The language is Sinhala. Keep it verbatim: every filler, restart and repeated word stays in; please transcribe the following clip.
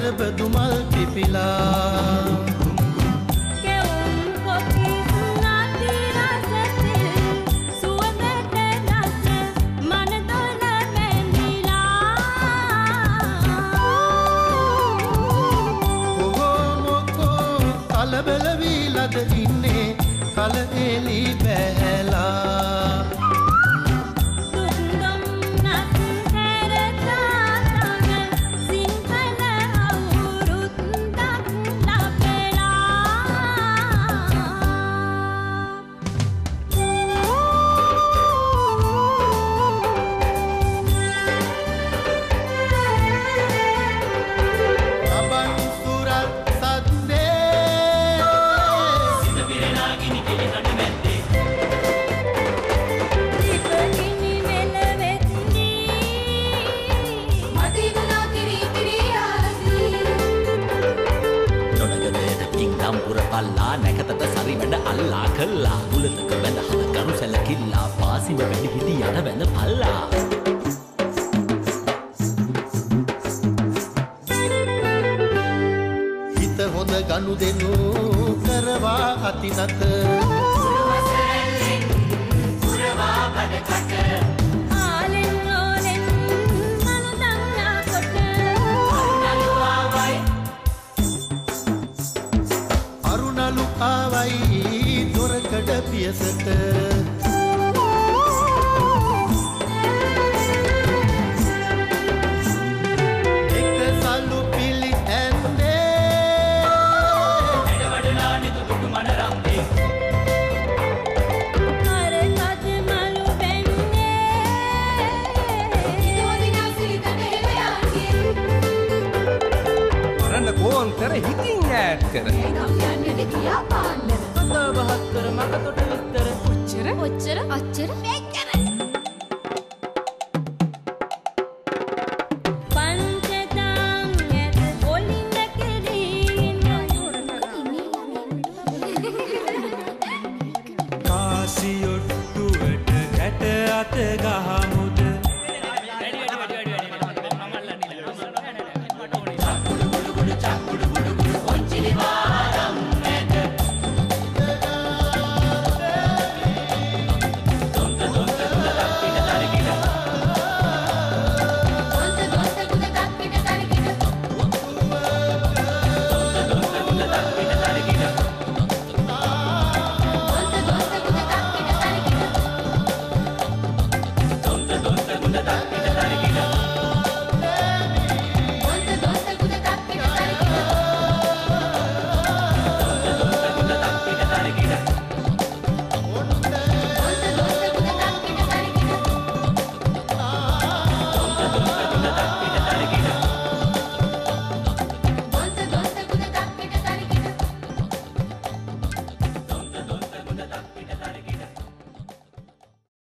කරබදු මල් පිපිලා කලබලවිලද ඉන්නේ කල එලි බැහැලා දුක්ගම් නත් හැරතාතන සිංහල අවුරුද්දක් ලබලා අබන් සුරත් සද්දේ පල්ලා නැකතට සරි වැඩ අල්ලා කල්ලා උලතක වැඳ හද කරු සැලකිල්ලා පාසිම වැඩි හිටි යන වැඳ පල්ලා හිත හොඳ ගනු දෙනු කරවා අතිනත පුරවසරෙන් පුරවා බඩකට ආලෙන් ඕලෙන් මනුදන්නා කොට අරුණලුවාවයි අරුණලු ආවයි දොරකඩ පියසට එක සල්ලු පිලි ඇන්දේ වැඩවඩලා නිදුදුඩු මනරම්දේ අර කද මලු බැන්නේ ඉතෝදිනා සිලිතට හෙම යන්නේ මරන්න කෝන් කර හිතින් ඈත් කර නම් යන්නේ කියා පාන්න කතා බහත් කර මගතොට විස්තර ඔච්චර ඔච්චර අච්චර මෙච්චර පංචතං ඇත ඔලින්ද කෙලින් කාසියොට්ටුවට ගැට අත ගහමු